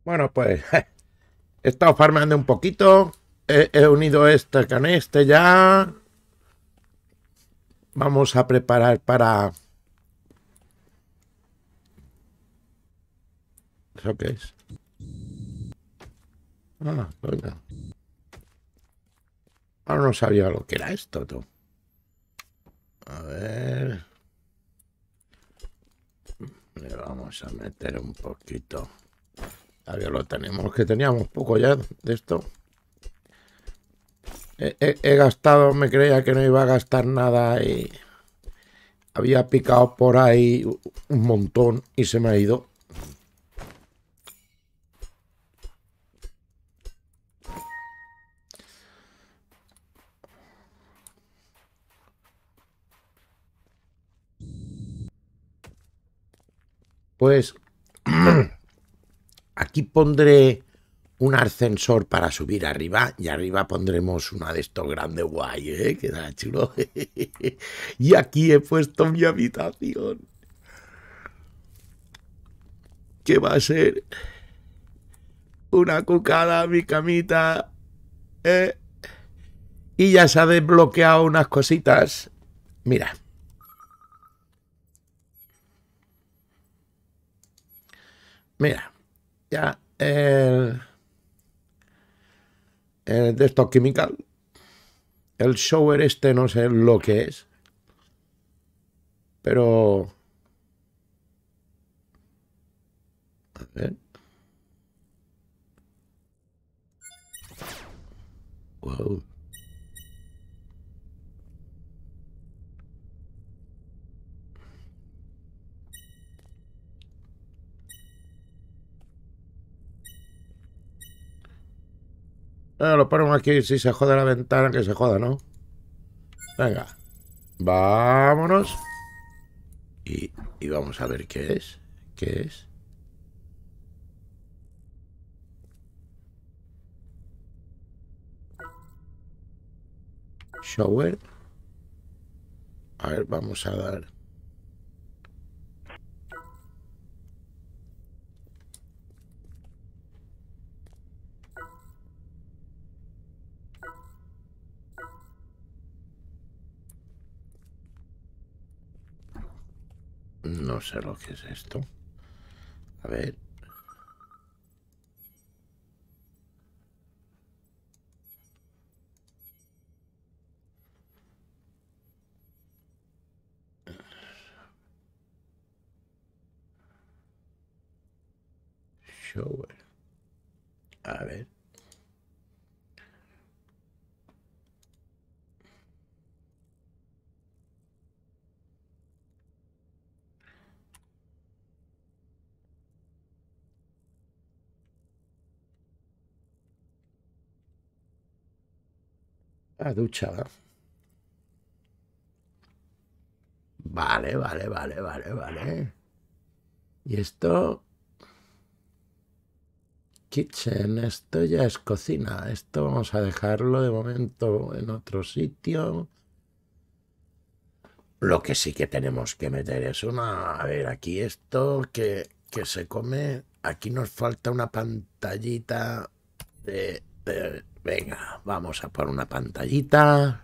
Bueno, pues he estado farmeando un poquito. He unido este con este ya. Vamos a preparar para... ¿Eso qué es? Ah, venga. Ahora no sabía lo que era esto, tú. A ver... Le vamos a meter un poquito. Todavía lo tenemos, que teníamos poco ya de esto. He gastado, me creía que no iba a gastar nada y había picado por ahí un montón y se me ha ido. Pues aquí pondré un ascensor para subir arriba y arriba pondremos una de estos grandes guay, ¿eh? Queda chulo. Y aquí he puesto mi habitación, que va a ser una cucada, mi camita, ¿eh? Y ya se ha desbloqueado unas cositas. Mira, mira, ya el de estos chemical, el shower este no sé lo que es, pero... A ver. Wow. Lo ponemos aquí, si se jode la ventana, que se joda, ¿no? Venga, vámonos. Y vamos a ver qué es. ¿Qué es? Shower. A ver, vamos a dar. No sé lo que es esto. A ver. Shower. A ver. La ducha. Vale, vale, vale, vale, vale. Y esto... Kitchen, esto ya es cocina. Esto vamos a dejarlo de momento en otro sitio. Lo que sí que tenemos que meter es una... A ver, aquí esto que se come... Aquí nos falta una pantallita venga, vamos a por una pantallita.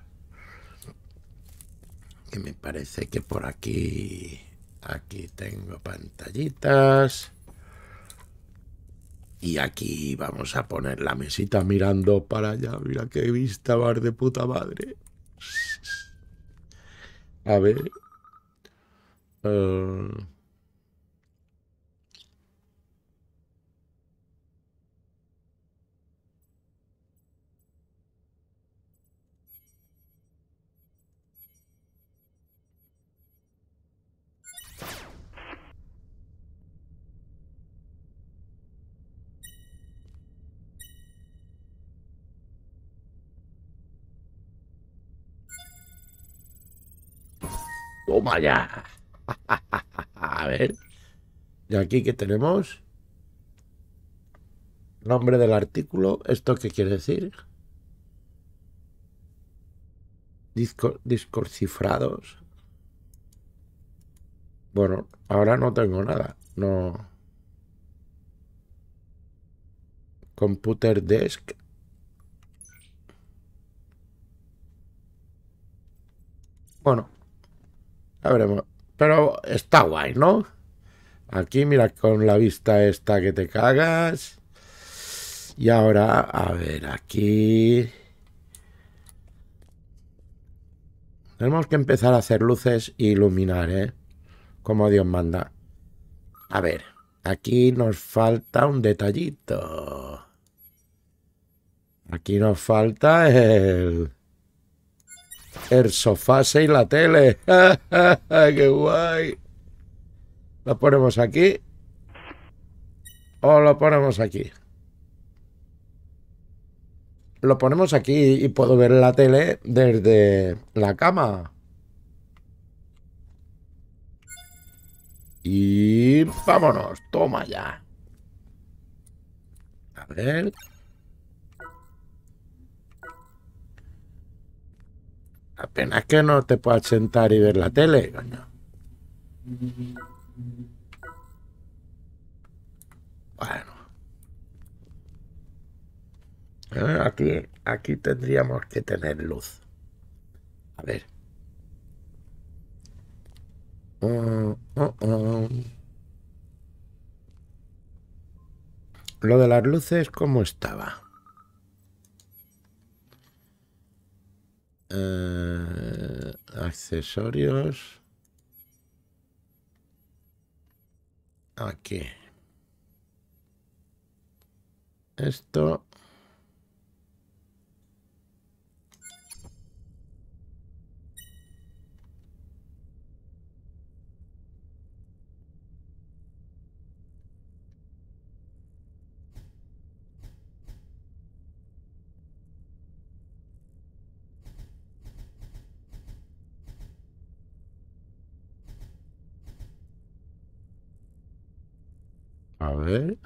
Que me parece que por aquí... Aquí tengo pantallitas. Y aquí vamos a poner la mesita mirando para allá. Mira qué vista más de puta madre. A ver. Toma ya. A ver. ¿Y aquí qué tenemos? Nombre del artículo. ¿Esto qué quiere decir? Discos cifrados. Bueno, ahora no tengo nada. No. Computer desk. Bueno, ya veremos. Pero está guay, ¿no? Aquí, mira, con la vista esta que te cagas. Y ahora, a ver, aquí... Tenemos que empezar a hacer luces e iluminar, ¿eh? Como Dios manda. A ver, aquí nos falta un detallito. Aquí nos falta el sofá y la tele. ¡Qué guay! Lo ponemos aquí. O lo ponemos aquí. Lo ponemos aquí y puedo ver la tele desde la cama. Y vámonos, toma ya. A ver. Apenas que no te puedas sentar y ver la tele, coño. Bueno. Aquí tendríamos que tener luz. A ver. Lo de las luces, ¿cómo estaba? Accesorios. Aquí. Esto. A ver.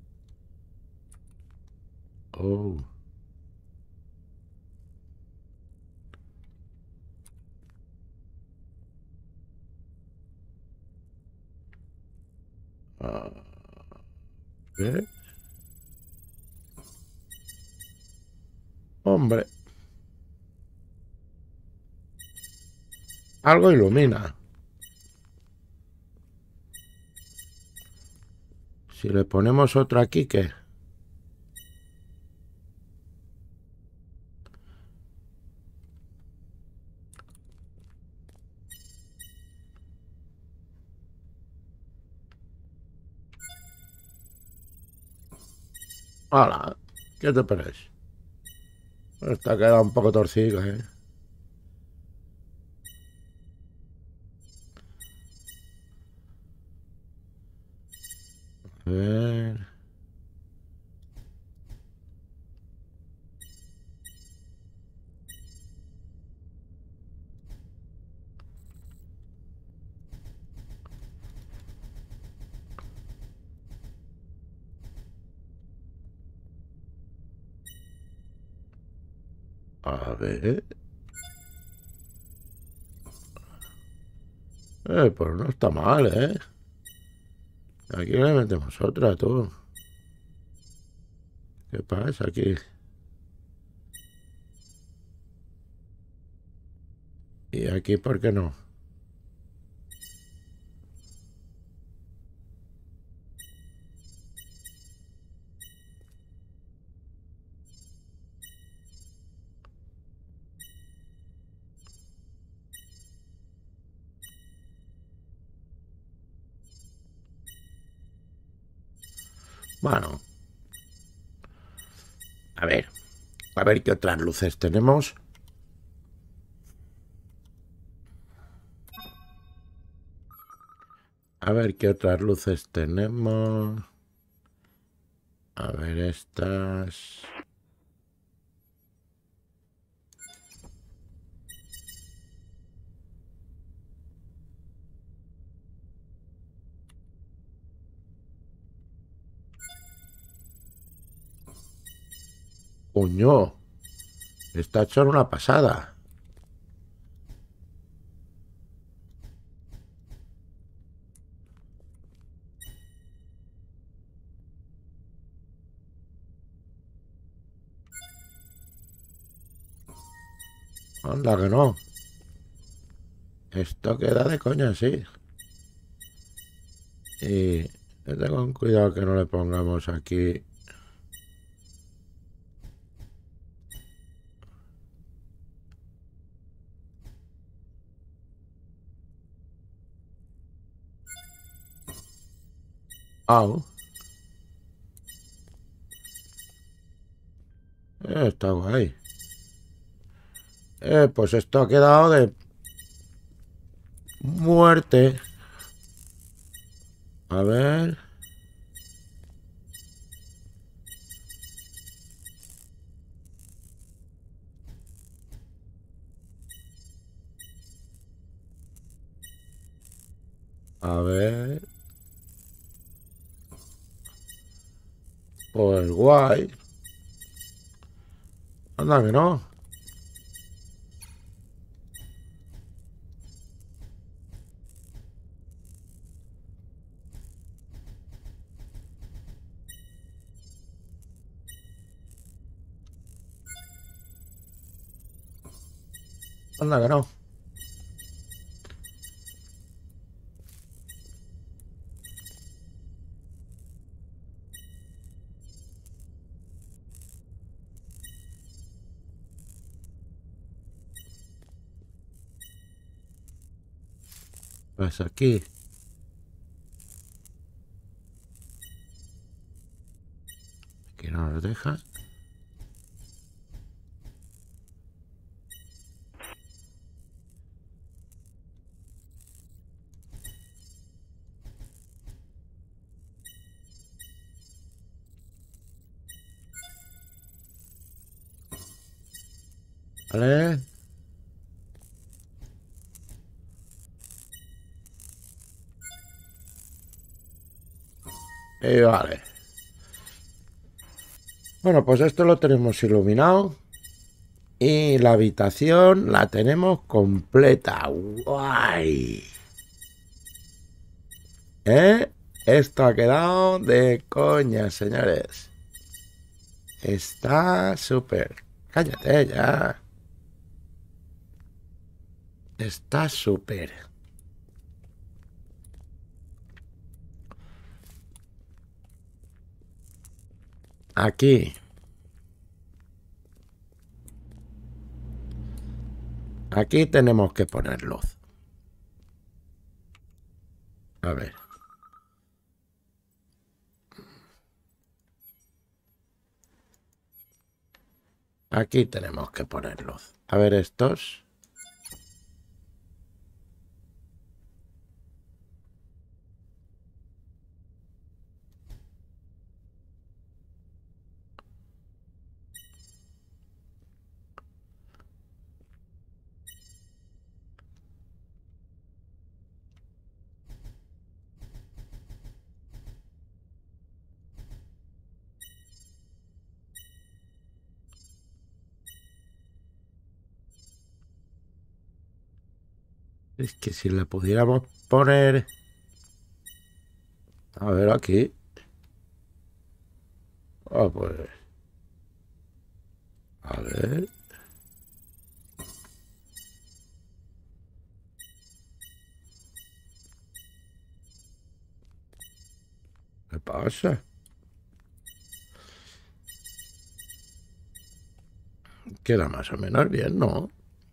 Oh. A ver. Hombre. Algo ilumina. Si le ponemos otro aquí, ¿qué? ¡Hala! ¿Qué te parece? Esta queda un poco torcida, ¿eh? A ver. A ver. Pues no está mal, ¿eh? Aquí le metemos otra, tú. ¿Qué pasa aquí? ¿Y aquí por qué no? Bueno, a ver. A ver qué otras luces tenemos. A ver qué otras luces tenemos. A ver estas. Coño. Está hecho una pasada. Anda que no. Esto queda de coña, sí. Y ten cuidado que no le pongamos aquí. Au. Está guay. Pues esto ha quedado de muerte. A ver. A ver. Pues guay. Anda que no. Anda que no. Pues aquí. Aquí no nos deja. Vale. Y vale. Bueno, pues esto lo tenemos iluminado. Y la habitación la tenemos completa. ¡Guay! ¿Eh? Esto ha quedado de coña, señores. Está súper. Cállate ya. Está súper. Aquí. Aquí tenemos que poner luz. A ver. Aquí tenemos que poner luz. A ver estos. Es que si le pudiéramos poner... A ver aquí. Ah, pues... A ver... ¿Qué pasa? Queda más o menos bien, ¿no?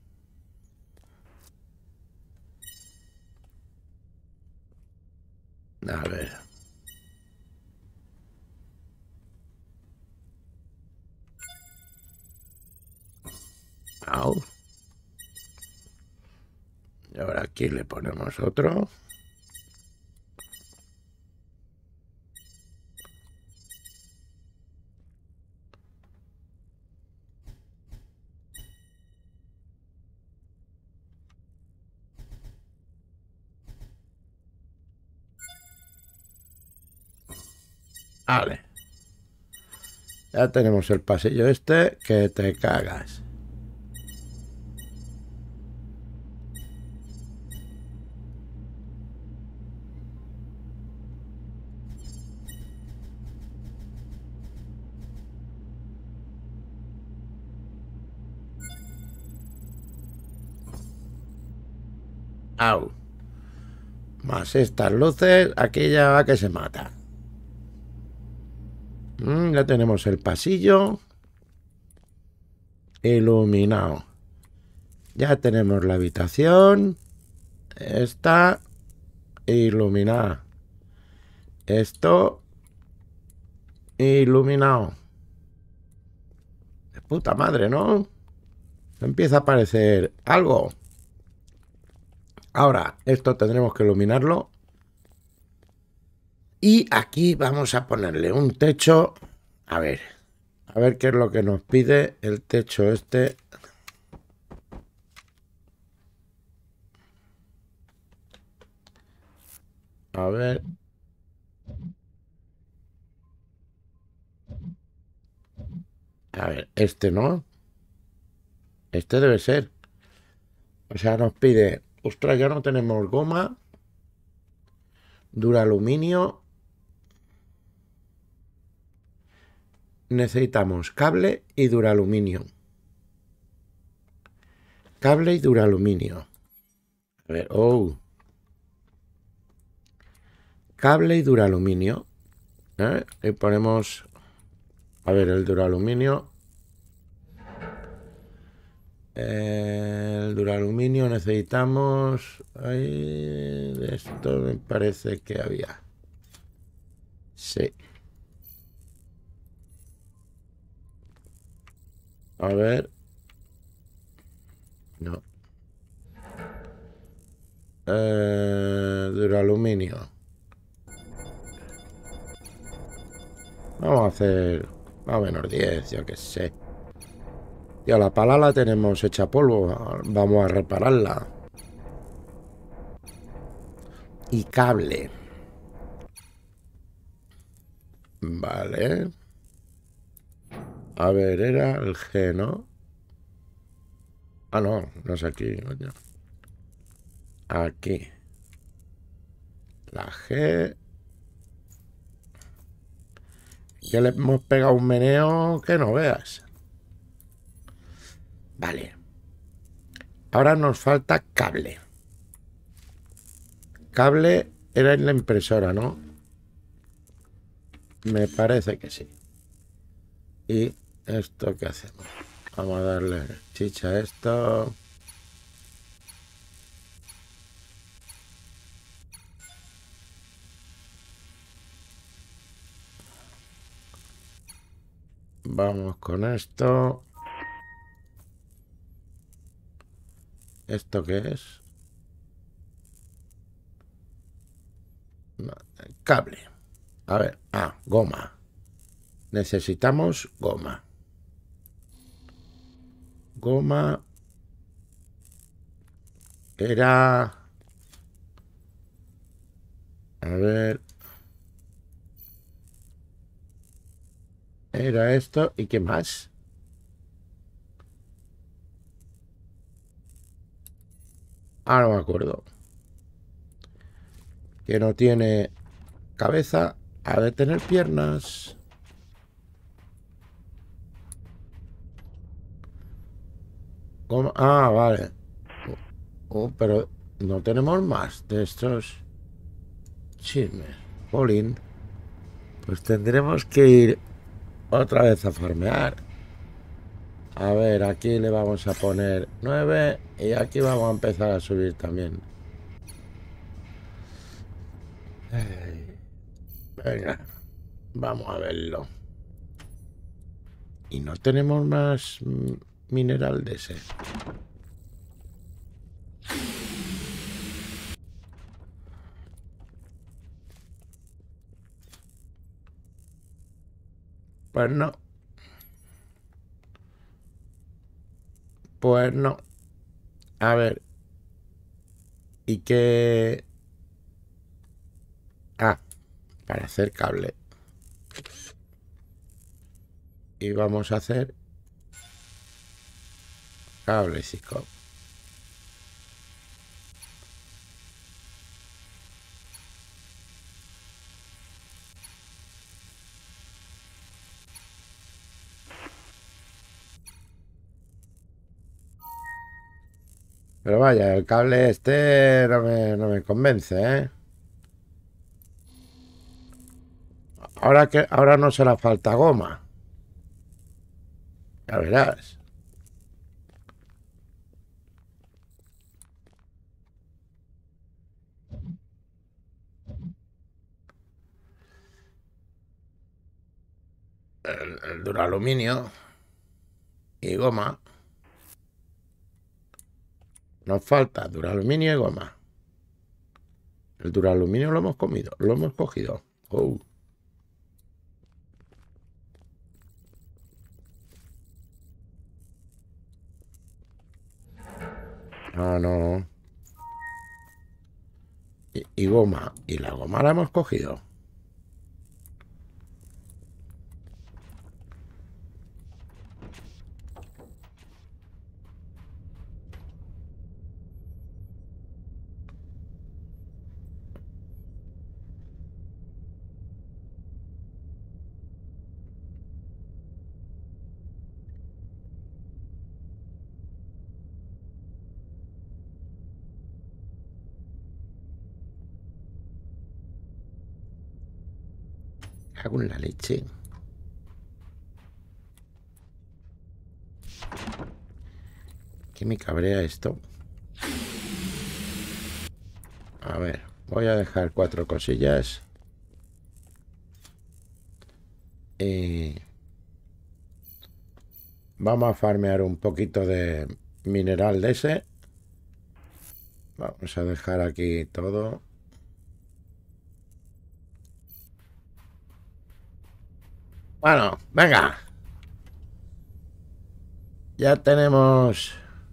A ver. Au. Y ahora aquí le ponemos otro. Vale. Ya tenemos el pasillo este que te cagas. Au. Más estas luces, aquella va que se mata. Ya tenemos el pasillo iluminado. Ya tenemos la habitación. Está iluminada. Esto iluminado. De puta madre, ¿no? Empieza a aparecer algo. Ahora, esto tendremos que iluminarlo. Y aquí vamos a ponerle un techo. A ver qué es lo que nos pide el techo este. A ver. A ver, este no. Este debe ser. O sea, nos pide... Ostras, ya no tenemos goma. Duraluminio. Necesitamos cable y duraluminio. Cable y duraluminio. A ver, cable y duraluminio. Y ponemos... A ver, el duraluminio. El duraluminio necesitamos... Ahí, esto me parece que había. Sí. A ver. No. Duraluminio. Vamos a hacer más o menos 10, yo qué sé. Ya la pala la tenemos hecha polvo. Vamos a repararla. Y cable. Vale. A ver, era el G, ¿no? Ah, no, no es aquí, coño. Aquí. La G. Que le hemos pegado un meneo que no veas. Vale. Ahora nos falta cable. Cable era en la impresora, ¿no? Me parece que sí. ¿Y esto qué hacemos? Vamos a darle chicha a esto. Vamos con esto. ¿Esto qué es? No, cable. A ver, goma. Necesitamos goma. Goma. Era... A ver... Era esto. ¿Y qué más? Ah, no me acuerdo. Que no tiene cabeza. Ha de tener piernas. Goma. Ah, vale. Pero no tenemos más de estos chismes. Jolín. Pues tendremos que ir otra vez a farmear. A ver, aquí le vamos a poner 9 y aquí vamos a empezar a subir también. Venga, vamos a verlo. Y no tenemos más mineral de ese. Pues no. Pues no. A ver. ¿Y qué? Ah, para hacer cable. Y vamos a hacer cable, chicos. Pero vaya, el cable este no me convence, ¿eh? Ahora no será falta goma. Ya verás. El duraluminio y goma. Nos falta duraluminio y goma. El duraluminio lo hemos comido, lo hemos cogido. Oh. No, no. Y goma. Y la goma la hemos cogido. Cago en la leche. ¿Qué me cabrea esto? A ver, voy a dejar 4 cosillas. Vamos a farmear un poquito de mineral de ese. Vamos a dejar aquí todo. Bueno, venga. Ya tenemos...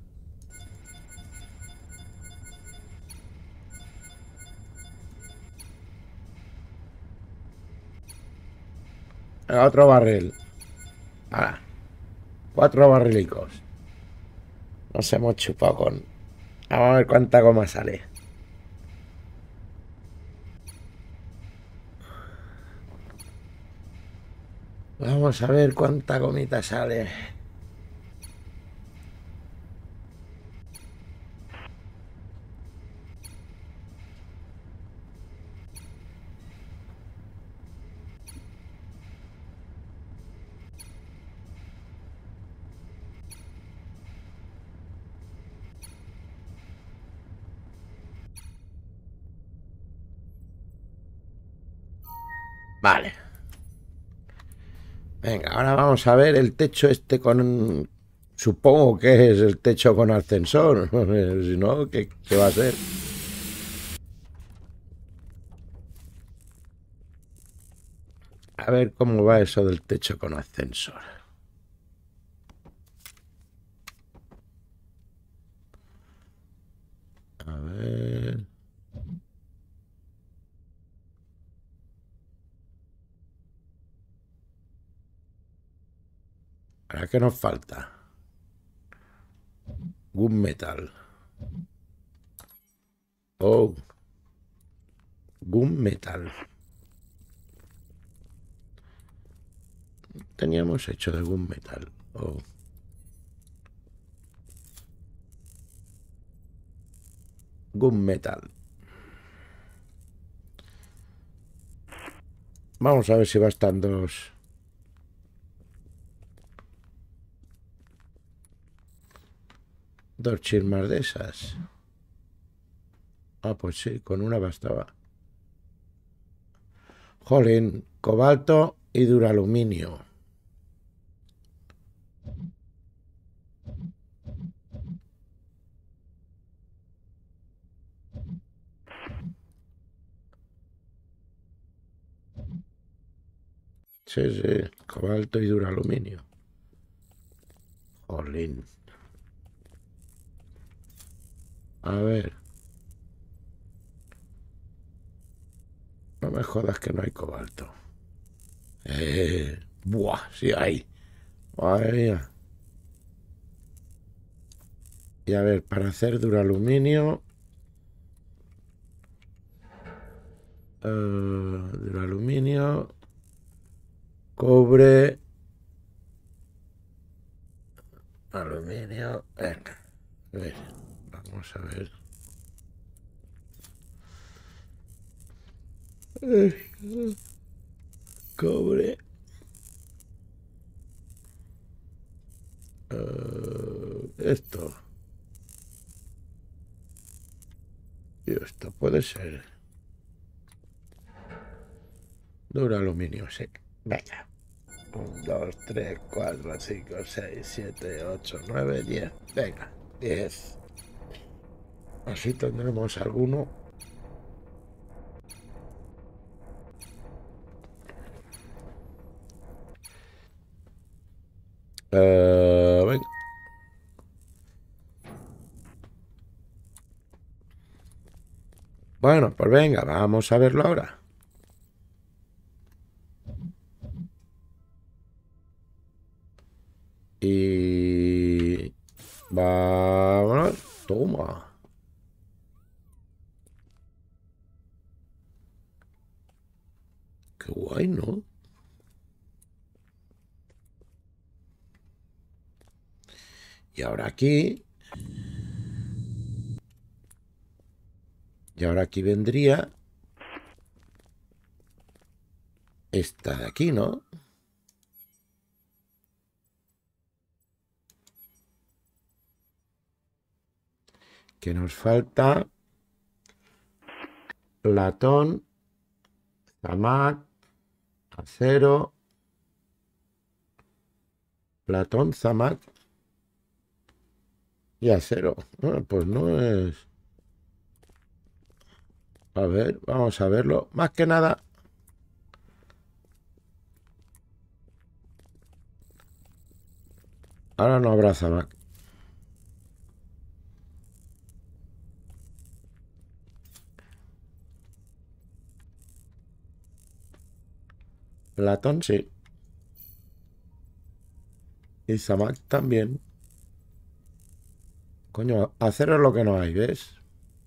otro barril. Ahora, 4 barrilicos. Nos hemos chupado con... Vamos a ver cuánta goma sale. Vamos a ver cuánta gomita sale. Vale. Venga, ahora vamos a ver el techo este con... Supongo que es el techo con ascensor. Si no, ¿qué va a ser? A ver cómo va eso del techo con ascensor. A ver... ¿Ahora qué nos falta? Gunmetal. Oh. Gunmetal. Teníamos hecho de gunmetal. Oh. Gunmetal. Vamos a ver si bastan dos chismas de esas. Ah, pues sí, con una bastaba. Jolín, cobalto y duraluminio. Sí, sí, cobalto y duraluminio. Jolín. A ver. No me jodas que no hay cobalto. Buah, sí hay. Madre mía. Y a ver, para hacer duraluminio... duraluminio... Cobre... Aluminio... Venga. A ver, Vamos a ver. Cobre. Esto. Y esto puede ser. Duro aluminio, sí. Venga. 1, 2, 3, 4, 5, 6, 7, 8, 9, 10. Venga, 10. Así tendremos alguno. Venga. Bueno, pues venga, vamos a verlo ahora. Y... vámonos. Toma. Qué guay, ¿no? Y ahora aquí... y ahora aquí vendría... esta de aquí, ¿no? Que nos falta... latón, zamak, acero, latón, zamak y acero. Bueno, pues no es... a ver, vamos a verlo. Más que nada... ahora no habrá zamak. Latón sí. Y zamak también. Coño, acero es lo que no hay, ¿ves?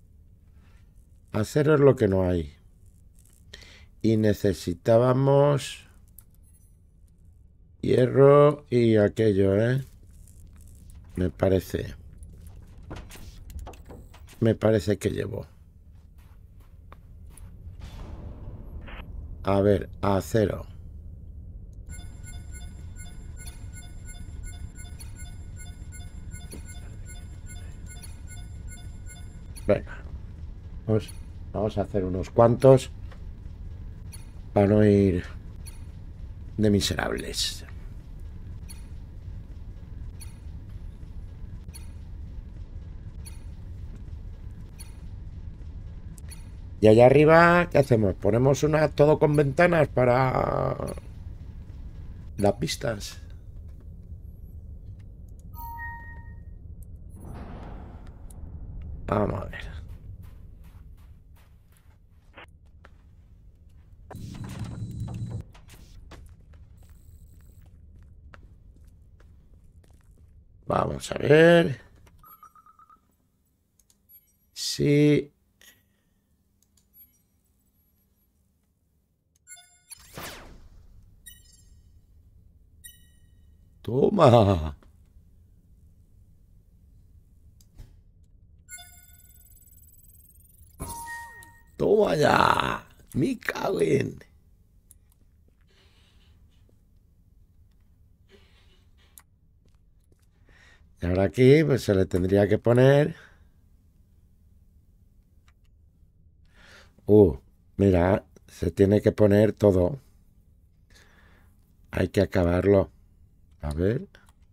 Acero es lo que no hay. Y necesitábamos... hierro y aquello, ¿eh? Me parece. Me parece que llevo. A ver, acero. Venga. Pues vamos a hacer unos cuantos para no ir de miserables. Y allá arriba, ¿qué hacemos? Ponemos una todo con ventanas para las pistas. Vamos a ver. Vamos a ver. Sí. Toma. Toma ya. Me cago en... y ahora aquí, pues se le tendría que poner... mira, se tiene que poner todo. Hay que acabarlo. A ver.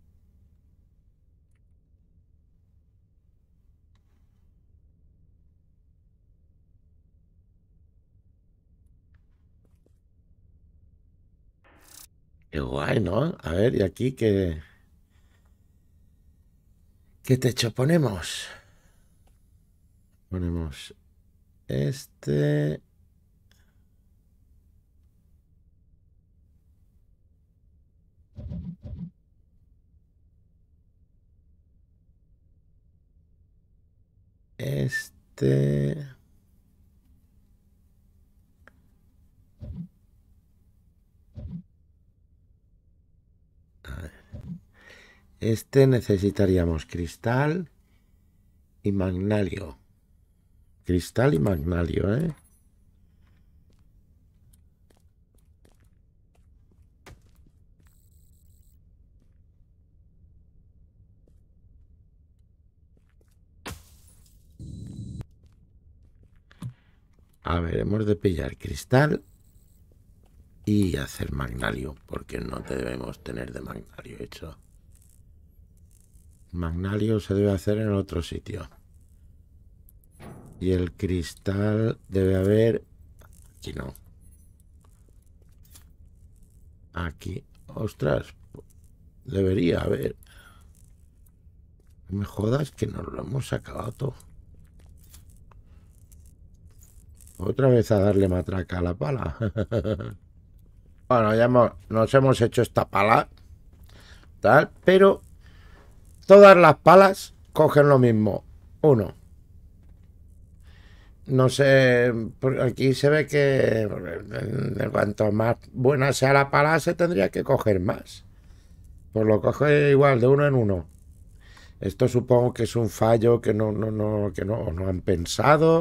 Qué guay, ¿no? A ver, ¿y aquí qué techo ponemos? Ponemos este... este... Este necesitaríamos cristal y magnalio. Cristal y magnalio, ¿eh? A ver, hemos de pillar cristal y hacer magnalio, porque no debemos tener de magnalio hecho. Magnalio se debe hacer en otro sitio. Y el cristal debe haber... Aquí no. Aquí. Ostras. Debería haber. No me jodas que nos lo hemos acabado todo. Otra vez a darle matraca a la pala. Bueno, ya nos hemos hecho esta pala. Tal, pero todas las palas cogen lo mismo. Uno. No sé, aquí se ve que de cuanto más buena sea la pala, se tendría que coger más. Pues lo coge igual, de uno en uno. Esto supongo que es un fallo que no han pensado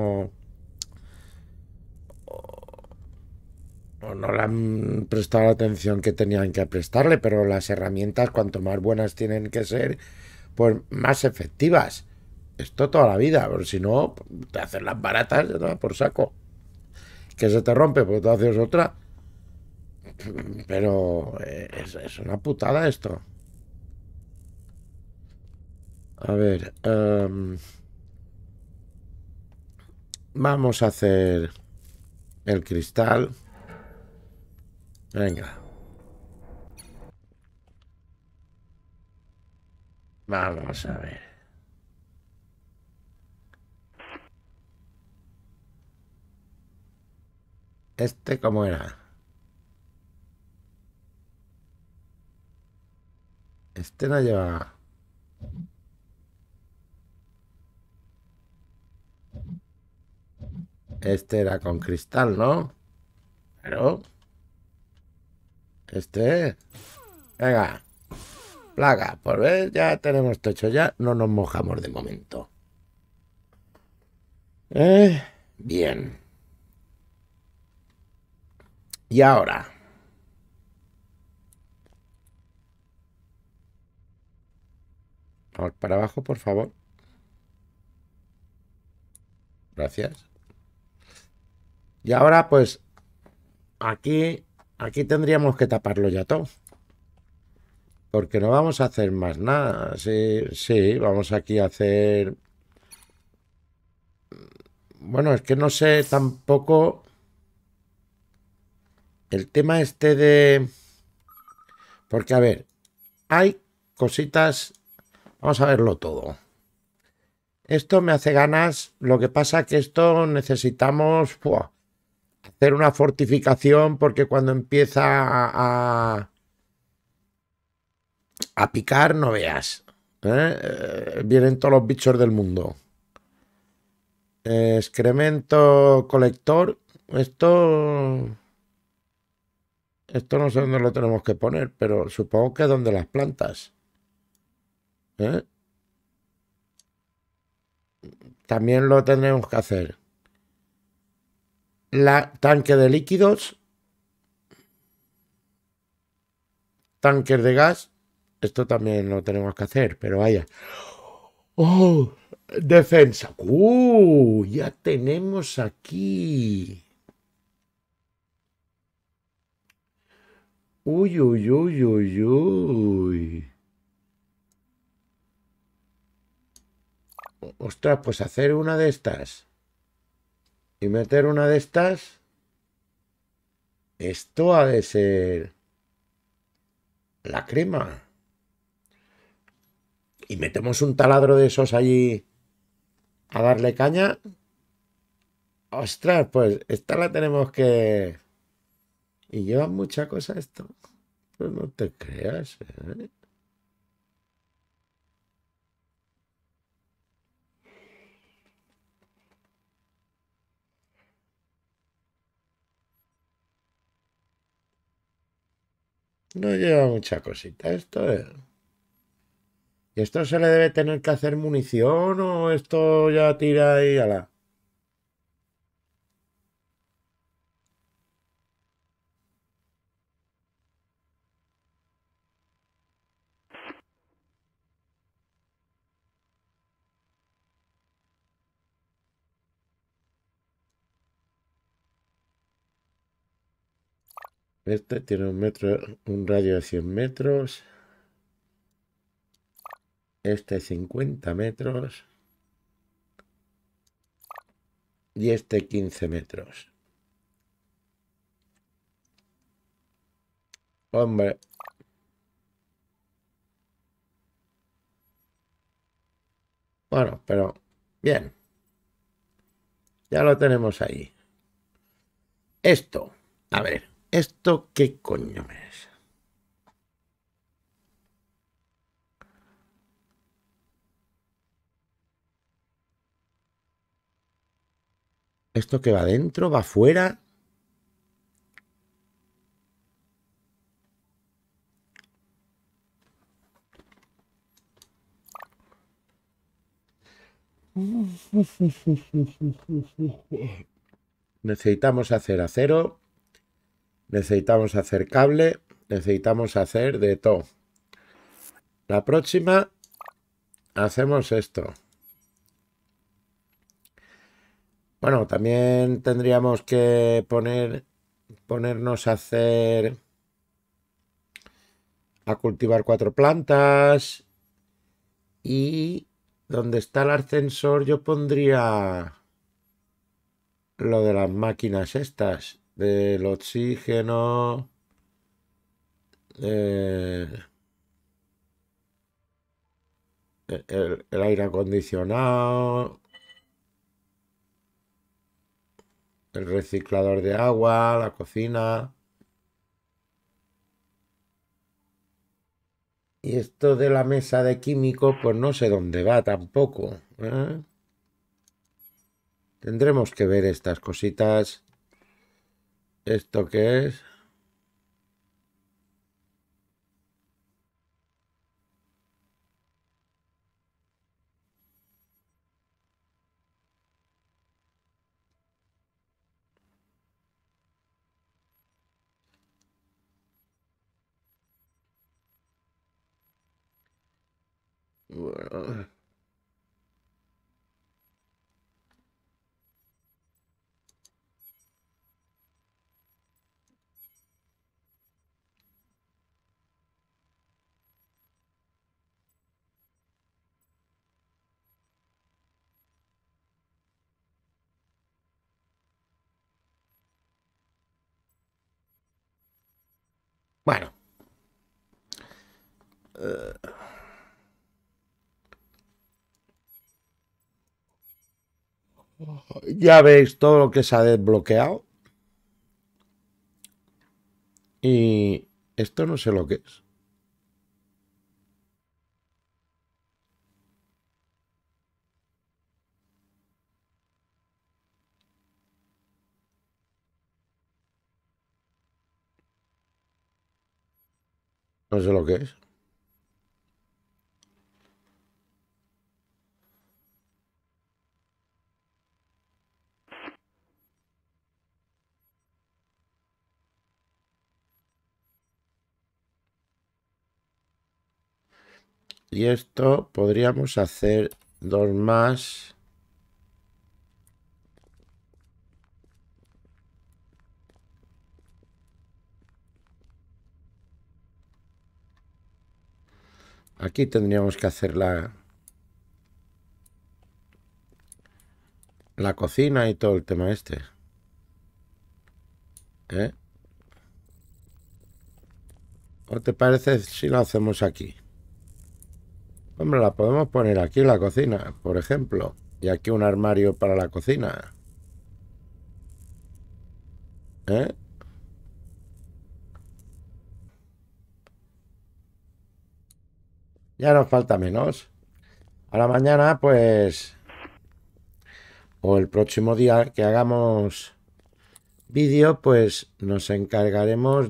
o no le han prestado la atención que tenían que prestarle, pero las herramientas, cuanto más buenas tienen que ser, pues más efectivas. Esto toda la vida, porque si no, te haces las baratas, ya te va por saco. Que se te rompe, pues tú haces otra. Pero es una putada esto. A ver, vamos a hacer el cristal. Venga. Vamos a ver. ¿Este cómo era? Este no lleva... Este era con cristal, ¿no? Pero... Este... Venga. Plaga. Por ver, ya tenemos techo. Ya no nos mojamos de momento. Bien. Y ahora... Vamos para abajo, por favor. Gracias. Y ahora, pues... Aquí tendríamos que taparlo ya todo. Porque no vamos a hacer más nada. Sí, sí, vamos aquí a hacer... Bueno, es que no sé tampoco... El tema este de... Porque, a ver, hay cositas... Vamos a verlo todo. Esto me hace ganas. Lo que pasa que esto necesitamos hacer una fortificación porque cuando empieza a picar, no veas. Vienen todos los bichos del mundo. Excremento colector. Esto no sé dónde lo tenemos que poner, pero supongo que donde las plantas. ¿Eh? También lo tendremos que hacer. Tanque de líquidos. Tanques de gas. Esto también lo tenemos que hacer, pero vaya. ¡Oh! Defensa. Ya tenemos aquí. Uy, uy, uy, uy, uy. Ostras, pues hacer una de estas y meter una de estas. Esto ha de ser la crema. Y metemos un taladro de esos allí a darle caña. Ostras, pues esta la tenemos que... Y lleva mucha cosa esto. Pues no te creas, ¿eh? No lleva mucha cosita esto, ¿eh? ¿Y esto se le debe tener que hacer munición o esto ya tira y ala? Este tiene un radio de 100 metros. Este 50 metros. Y este 15 metros. Hombre. Bueno, pero bien. Ya lo tenemos ahí. Esto. A ver. ¿Esto qué coño es? ¿Esto que va adentro? ¿Va afuera? Necesitamos hacer acero. Necesitamos hacer cable. Necesitamos hacer de todo. La próxima hacemos esto. Bueno, también tendríamos que ponernos a cultivar 4 plantas. Y donde está el ascensor yo pondría lo de las máquinas estas, del oxígeno, eh, el aire acondicionado, el reciclador de agua, la cocina. Y esto de la mesa de químico, pues no sé dónde va tampoco, ¿eh? Tendremos que ver estas cositas. ¿Esto qué es? Bueno, bueno, ya veis todo lo que se ha desbloqueado. Y esto no sé lo que es. No sé lo que es. Y esto podríamos hacer 2 más. Aquí tendríamos que hacer la cocina y todo el tema este. ¿Eh? ¿O te parece si lo hacemos aquí? Hombre, la podemos poner aquí en la cocina, por ejemplo. Y aquí un armario para la cocina. ¿Eh? Ya nos falta menos. A la mañana, pues... O el próximo día que hagamos vídeo, pues nos encargaremos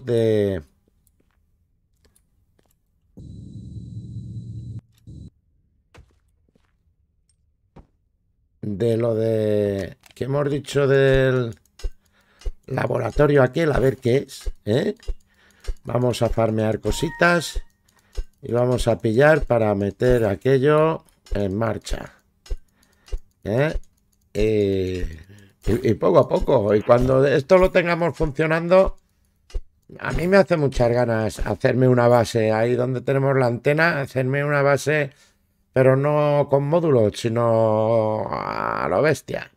de lo de... que hemos dicho del laboratorio aquel, a ver qué es, ¿eh? Vamos a farmear cositas y vamos a pillar para meter aquello en marcha, ¿eh? Y poco a poco, y cuando esto lo tengamos funcionando, a mí me hace muchas ganas hacerme una base ahí donde tenemos la antena, hacerme una base, pero no con módulos, sino a lo bestia.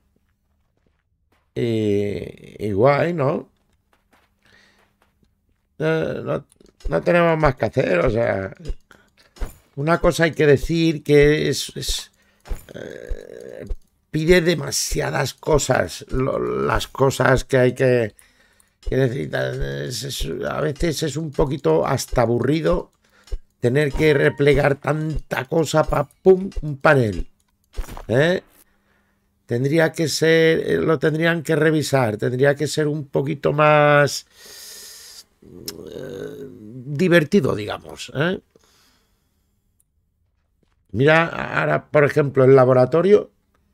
Y guay, ¿no? No, no tenemos más que hacer, o sea, una cosa hay que decir que pide demasiadas cosas, las cosas que hay que necesitar. A veces es un poquito hasta aburrido tener que replegar tanta cosa para pum, un panel, ¿eh? Tendría que ser, lo tendrían que revisar, tendría que ser un poquito más divertido, digamos, ¿eh? Mira, ahora, por ejemplo, el laboratorio.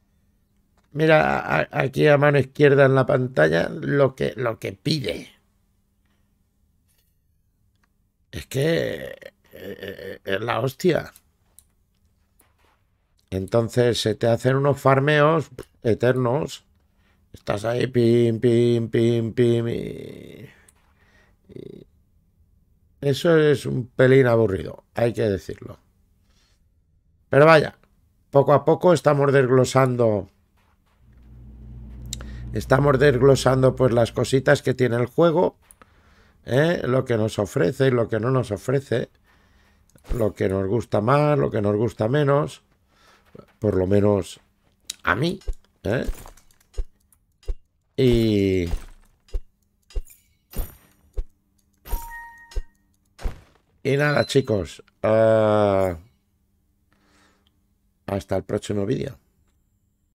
Mira aquí a mano izquierda en la pantalla lo que pide. Es que es la hostia. Entonces se te hacen unos farmeos eternos. Estás ahí, pim, pim, pim, pim. Y eso es un pelín aburrido, hay que decirlo. Pero vaya, poco a poco estamos desglosando. Estamos desglosando pues las cositas que tiene el juego, lo que nos ofrece y lo que no nos ofrece, lo que nos gusta más, lo que nos gusta menos, por lo menos a mí, ¿eh? Y nada, chicos, hasta el próximo vídeo.